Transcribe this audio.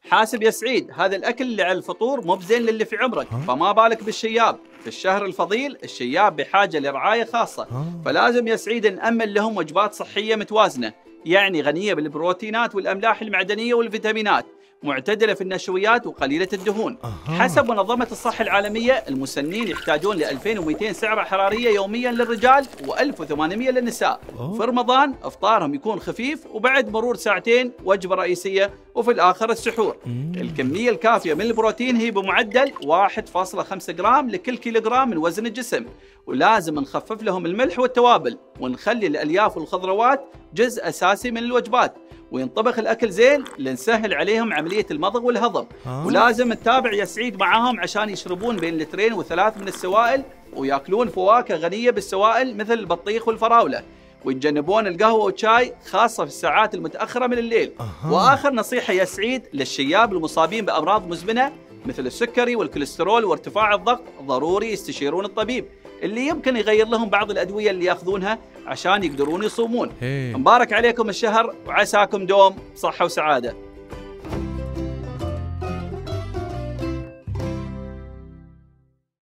حاسب يا سعيد، هذا الأكل اللي على الفطور مو بزين للي في عمرك، فما بالك بالشياب. في الشهر الفضيل الشياب بحاجة لرعاية خاصة، فلازم يا سعيد نأمن لهم وجبات صحية متوازنة، يعني غنية بالبروتينات والأملاح المعدنية والفيتامينات، معتدلة في النشويات وقليلة الدهون. حسب منظمة الصحة العالمية المسنين يحتاجون ل 2200 سعرة حرارية يوميا للرجال و1800 للنساء. في رمضان افطارهم يكون خفيف، وبعد مرور ساعتين وجبة رئيسية، وفي الآخر السحور. الكمية الكافية من البروتين هي بمعدل 1.5 جرام لكل كيلوغرام من وزن الجسم، ولازم نخفف لهم الملح والتوابل، ونخلي الألياف والخضروات جزء أساسي من الوجبات، وينطبخ الأكل زين لنسهل عليهم عملية المضغ والهضم. ولازم نتابع يا سعيد معاهم عشان يشربون بين 2 و3 من السوائل، وياكلون فواكه غنية بالسوائل مثل البطيخ والفراولة، ويتجنبون القهوة والشاي خاصة في الساعات المتأخرة من الليل. وآخر نصيحة يا سعيد للشياب المصابين بأمراض مزمنة مثل السكري والكوليسترول وارتفاع الضغط، ضروري يستشيرون الطبيب اللي يمكن يغير لهم بعض الأدوية اللي ياخذونها عشان يقدرون يصومون. مبارك عليكم الشهر، وعساكم دوم صحة وسعادة.